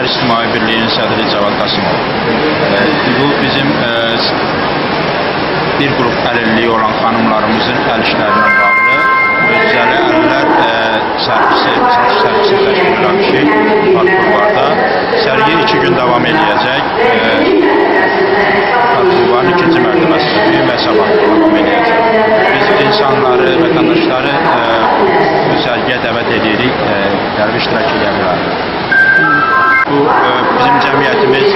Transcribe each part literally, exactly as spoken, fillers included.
İctimai Birliğinin sədri Cavad Qasımov. Bu bizim bir qrup əlilliyi olan xanımlarımızın əl işlərinə bağlı Özəli Əlillər sərgisi təşkil edilmişik Park-Bulvarda. Sərgi iki gün davam edəcək. Park-Bulvarın ikinci mərtəbəsində bugün və sabah davam edəcək. Biz insanları, vətəndaşları bu sərgiyə dəvət edirik, gəlib iştirak edə bilər. Bu bizim cəmiyyətimiz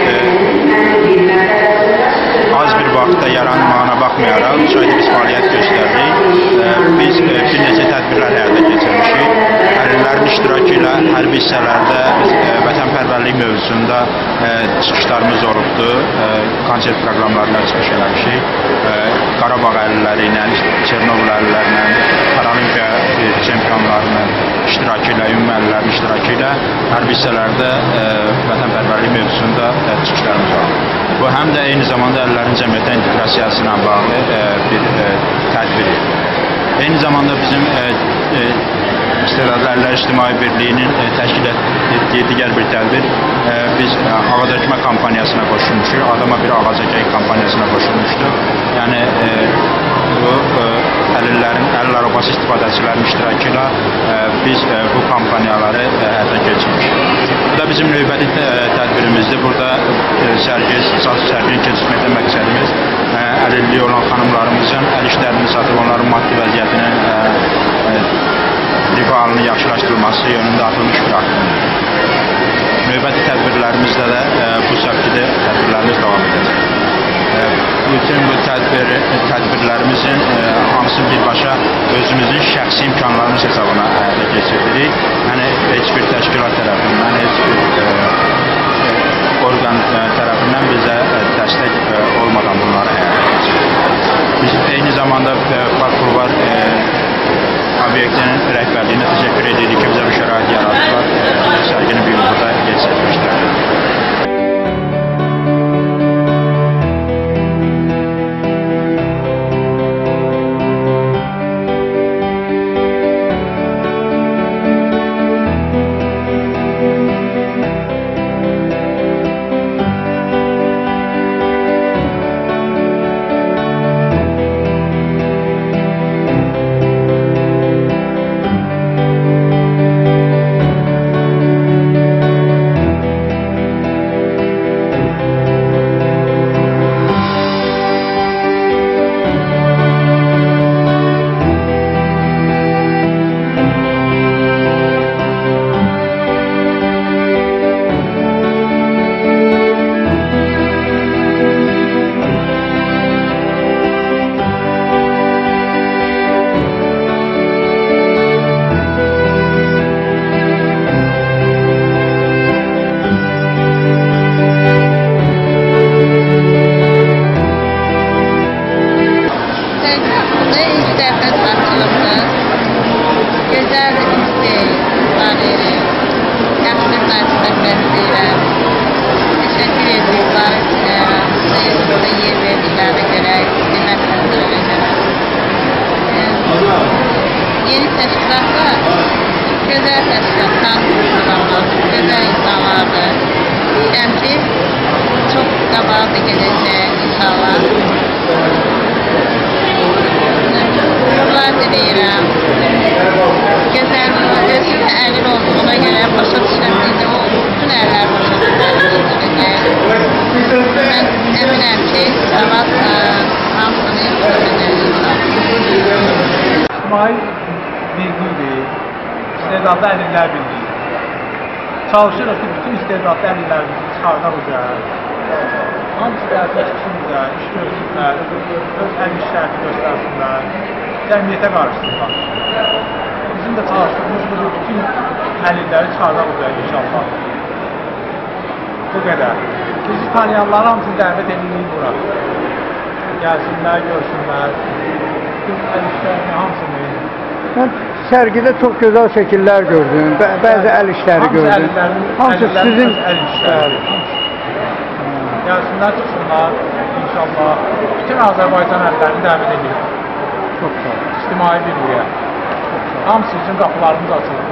az bir vaxtda yaranmağına baxmayaraq müsait biz fəaliyyət göstərdik. Biz bir neçə tədbirlər həyata keçirmişik. Əlillərin iştirakı ilə hərbi hissələrdə vətənpərvərlik mövzusunda çıxışlarımız olubdur. Konsert proqramlarına çıxış eləmişik. Qarabağ əlilləri ilə, Çernobıl əlilləri ilə, Paralimpiya çempionlarının iştirakı ilə, ümumi əlillərin iştirakı ilə hərbi hissələrdə vətənpərvərlik mövzusunda çıxışlarımız var. Bu həm də eyni zamanda əlillərin cəmiyyətə inteqrasiyası ilə bağlı bir tədbirdir. Eyni zamanda bizim İstedadlı Əlillər İctimai Birliyinin təşkil etdiyi digər bir tədbir, biz ağac əkmə kampaniyasına qoşulmuşuq, adama bir ağac əkək kampaniyasına qoşulmuşduq. Yəni bu əlillərin, əlil arabası istifadəçilərin iştirakı ilə biz bu kampaniyaları həyata keçirmişik. Bu da bizim növbəti tədbirimizdir. Burada sərginin keçirməkdə məqsədimiz əlilliyi olan xanımlarımızın əl işlərini satıb onların maddi vəziyyətinin rifahının yaxşılaşdırılması yönündə atılmış bir addımdır. Növbəti tədbirlərimizdə də bu səbkidə tədbirlərimiz davam edəcək. Bütün bu tədbir, tədbirlərimizin hamısı birbaşa özümüzün şəxsi imkanlarımız hesabına həyata keçiririk. Yəni, heç bir təşkilat tərəfindən, heç bir orqan tərəfindən bizə dəstək olmadan bunları həyata keçiririk. Biz eyni zamanda Park-Bulvar obyektinin rəhbərliyinə təşəkkür edirik ki, bizə bu şərait yaradılar. Sərgini bir burada geçirmişlər. Gözəl istifadə yaxşı münasibətlər istəyirəm. Təşəkkür edirəm. Burada yer verdiklərinə görə, xidmətlərinə görə. Yeni təşkilatda gözəl təşkilatdan adamlar, gözəl insanlardır. Deyirəm ki, çox qabağa da gedəcək inşallah. Uğurlar diləyirəm. Gözəl özünün əlil olduğuna görə başa düşürəm necə o bütün əllər başa düşürəm. Mən əminəm ki, Cavad hamısını görəcək inşallah. İctimai Birliyi, İstedadlı Əlillər Birliyi. Çalışırıq ki, bütün istedadlı əlillərimizi çıxardaq uca. Hamısı da təşkilimizə, iş görsünlər, öz əl işlərini göstərsinlər, cəmiyyətə qarşısınlar. Bizim də çalışdığımız bu bütün əlilləri çıxardaq uca inşallah. Bu qədər. Bizi tanıyanlar hamısını dəvət edirik bura. Gəlsinlər, görsünlər, bütün əl işlərini hamısını. Mən sərgidə çox gözəl şəkillər gördüm, bəzi əl işləri gördüm. Hamısı sizin əl işləri. Gəlsinlər, çıxsınlar, inşallah. Bütün Azərbaycan əllərini dəvət edirik. Çox sağ olun. İctimai Birliyə. Hamısı üçün qapılarımız açılır.